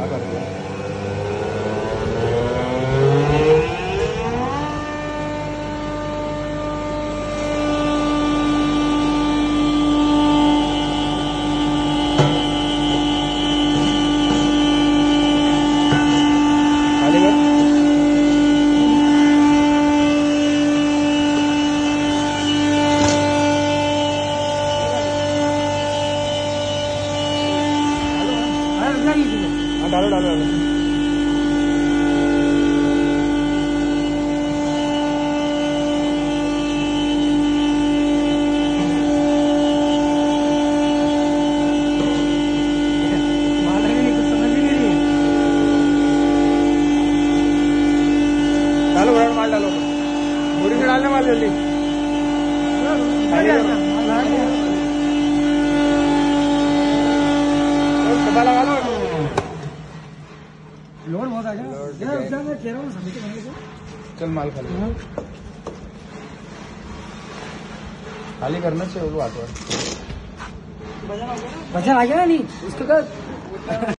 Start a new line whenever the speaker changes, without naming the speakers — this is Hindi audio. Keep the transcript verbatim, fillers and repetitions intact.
क्या करते हैं? हाँ डालो डालो डालो। डालो बड़ा माल डालो, बोरी में डालने वाले जल्दी डब्बा लगा लो।
लोड बहुत आ गया।
चल माल खाली खाली करना चाहिए वो बात।
वजन आ गया ना नहीं उसके बाद